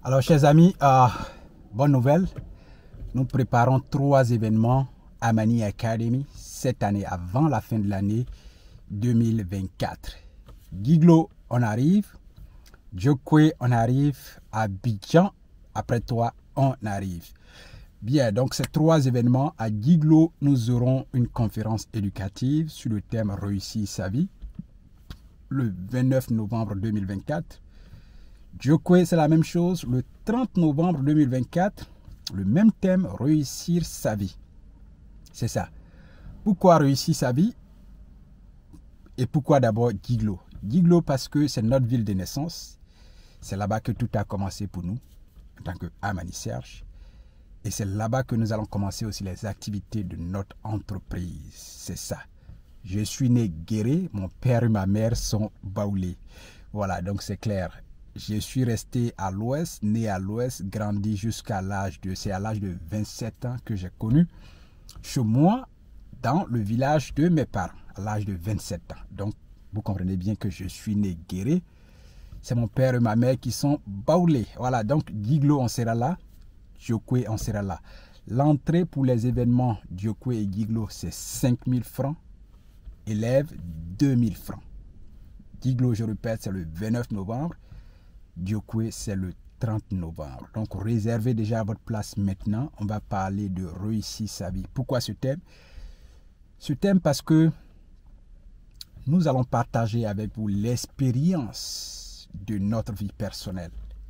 Alors, chers amis, bonne nouvelle. Nous préparons 3 événements à Mani Academy cette année, avant la fin de l'année 2024. Giglo, on arrive. Djokwe, on arrive. Abidjan, après toi, on arrive. Bien, donc ces 3 événements. À Giglo, nous aurons une conférence éducative sur le thème Réussir sa vie, le 29 novembre 2024. Djokwe, c'est la même chose, le 30 novembre 2024, le même thème, réussir sa vie. C'est ça. Pourquoi réussir sa vie? Et pourquoi d'abord Giglo? Giglo parce que c'est notre ville de naissance. C'est là-bas que tout a commencé pour nous, en tant que Amani Serge. Et c'est là-bas que nous allons commencer aussi les activités de notre entreprise. C'est ça. Je suis né guéri, mon père et ma mère sont baoulés. Voilà, donc c'est clair. Je suis resté à l'ouest, né à l'ouest, grandi jusqu'à l'âge de... C'est à l'âge de 27 ans que j'ai connu chez moi, dans le village de mes parents, à l'âge de 27 ans. Donc, vous comprenez bien que je suis né guéri. C'est mon père et ma mère qui sont baoulés. Voilà, donc Giglo, on sera là. Djokwe, on sera là. L'entrée pour les événements Djokwe et Giglo, c'est 5 000 francs. Élèves, 2 000 francs. Giglo, je répète, c'est le 29 novembre. Djokwe, c'est le 30 novembre. Donc, réservez déjà votre place maintenant. On va parler de réussir sa vie. Pourquoi ce thème? Ce thème parce que nous allons partager avec vous l'expérience de notre vie personnelle.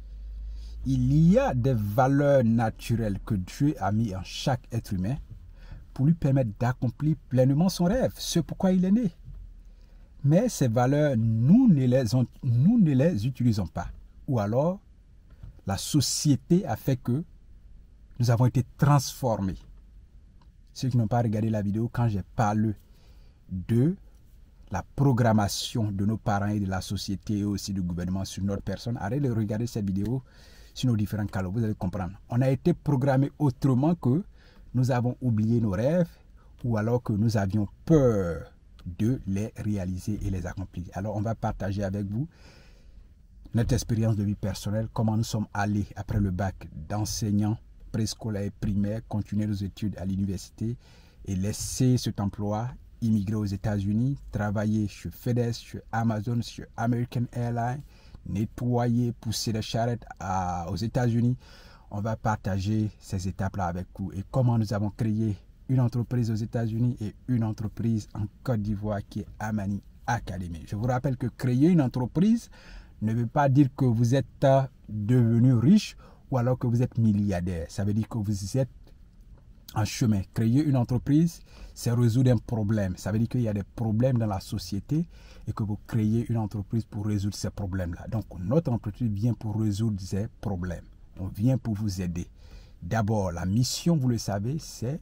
Il y a des valeurs naturelles que Dieu a mis en chaque être humain pour lui permettre d'accomplir pleinement son rêve, ce pourquoi il est né. Mais ces valeurs, nous ne les utilisons pas. Ou alors, la société a fait que nous avons été transformés. Ceux qui n'ont pas regardé la vidéo, quand j'ai parlé de la programmation de nos parents et de la société et aussi du gouvernement sur notre personne, arrêtez de regarder cette vidéo sur nos différents canaux, vous allez comprendre. On a été programmés autrement que nous avons oublié nos rêves ou alors que nous avions peur de les réaliser et les accomplir. Alors, on va partager avec vous notre expérience de vie personnelle, comment nous sommes allés après le bac d'enseignant préscolaire primaire, continuer nos études à l'université et laisser cet emploi, immigrer aux États-Unis, travailler chez FedEx, chez Amazon, chez American Airlines, nettoyer, pousser les charrettes aux États-Unis. On va partager ces étapes-là avec vous et comment nous avons créé une entreprise aux États-Unis et une entreprise en Côte d'Ivoire qui est Amani Academy. Je vous rappelle que créer une entreprise ne veut pas dire que vous êtes devenu riche ou alors que vous êtes milliardaire. Ça veut dire que vous êtes en chemin. Créer une entreprise, c'est résoudre un problème. Ça veut dire qu'il y a des problèmes dans la société et que vous créez une entreprise pour résoudre ces problèmes-là. Donc, notre entreprise vient pour résoudre ces problèmes. On vient pour vous aider. D'abord, la mission, vous le savez, c'est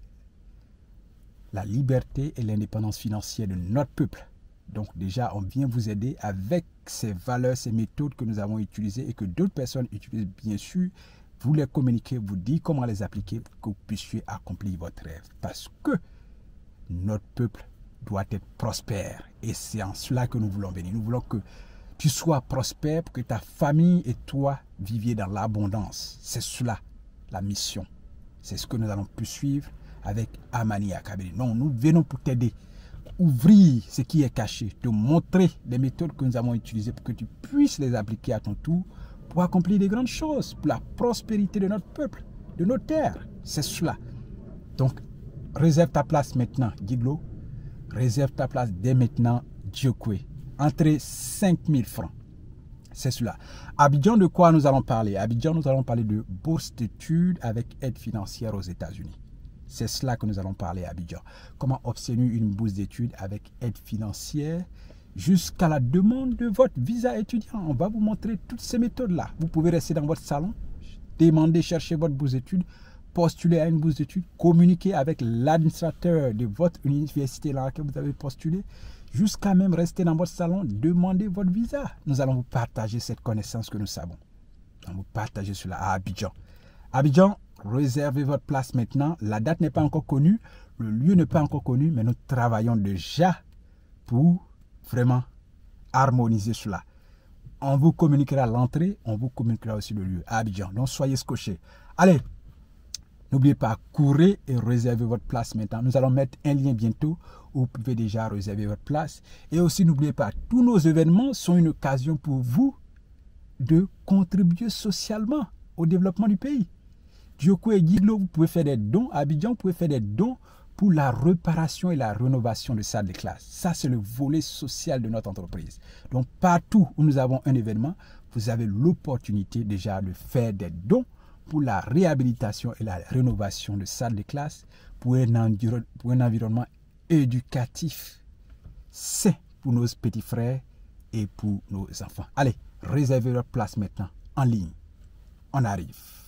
la liberté et l'indépendance financière de notre peuple. Donc déjà, on vient vous aider avec ces valeurs, ces méthodes que nous avons utilisées et que d'autres personnes utilisent bien sûr. Vous les communiquez, vous dites comment les appliquer pour que vous puissiez accomplir votre rêve. Parce que notre peuple doit être prospère. Et c'est en cela que nous voulons venir. Nous voulons que tu sois prospère pour que ta famille et toi viviez dans l'abondance. C'est cela, la mission. C'est ce que nous allons poursuivre avec Amani Academy. Non, nous venons pour t'aider. Ouvrir ce qui est caché, te montrer les méthodes que nous avons utilisées pour que tu puisses les appliquer à ton tour pour accomplir des grandes choses, pour la prospérité de notre peuple, de nos terres. C'est cela. Donc, réserve ta place maintenant, Giglo. Réserve ta place dès maintenant, Djokwe. Entrée 5 000 francs. C'est cela. Abidjan, de quoi nous allons parler? Abidjan, nous allons parler de bourse d'études avec aide financière aux États-Unis. C'est cela que nous allons parler à Abidjan. Comment obtenir une bourse d'études avec aide financière jusqu'à la demande de votre visa étudiant. On va vous montrer toutes ces méthodes-là. Vous pouvez rester dans votre salon, demander, chercher votre bourse d'études, postuler à une bourse d'études, communiquer avec l'administrateur de votre université dans laquelle vous avez postulé, jusqu'à même rester dans votre salon, demander votre visa. Nous allons vous partager cette connaissance que nous savons. Nous allons vous partager cela à Abidjan. Abidjan, réservez votre place maintenant. La date n'est pas encore connue, le lieu n'est pas encore connu, mais nous travaillons déjà pour vraiment harmoniser cela. On vous communiquera l'entrée, on vous communiquera aussi le lieu à Abidjan. Donc soyez scotchés. Allez, n'oubliez pas, courez et réservez votre place maintenant. Nous allons mettre un lien bientôt où vous pouvez déjà réserver votre place. Et aussi, n'oubliez pas, tous nos événements sont une occasion pour vous de contribuer socialement au développement du pays. Djoko et Giglo, vous pouvez faire des dons. À Abidjan, vous pouvez faire des dons pour la réparation et la rénovation de salles de classe. Ça, c'est le volet social de notre entreprise. Donc, partout où nous avons un événement, vous avez l'opportunité déjà de faire des dons pour la réhabilitation et la rénovation de salles de classe, pour un environnement éducatif sain pour nos petits frères et pour nos enfants. Allez, réservez votre place maintenant en ligne. On arrive.